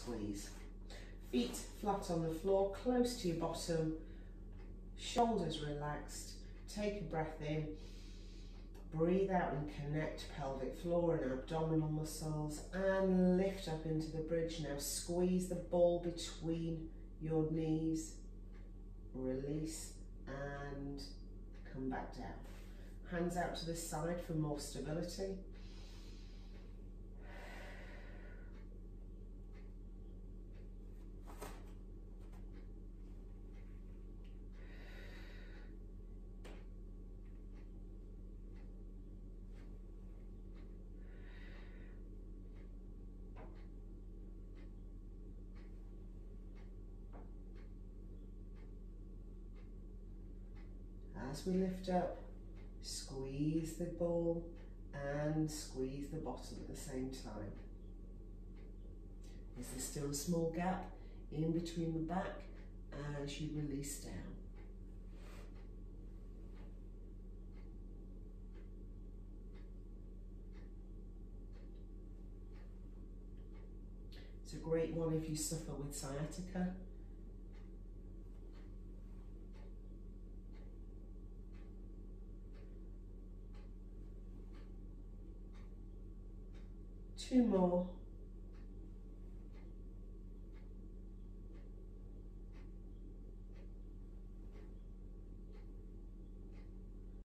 squeeze. Feet flat on the floor, close to your bottom, shoulders relaxed. Take a breath in, breathe out and connect pelvic floor and abdominal muscles, and lift up into the bridge. Now squeeze the ball between your knees, release and come back down. Hands out to the side for more stability. As we lift up, squeeze the ball and squeeze the bottom at the same time. Is there still a small gap in between the back as you release down? It's a great one if you suffer with sciatica. Two more.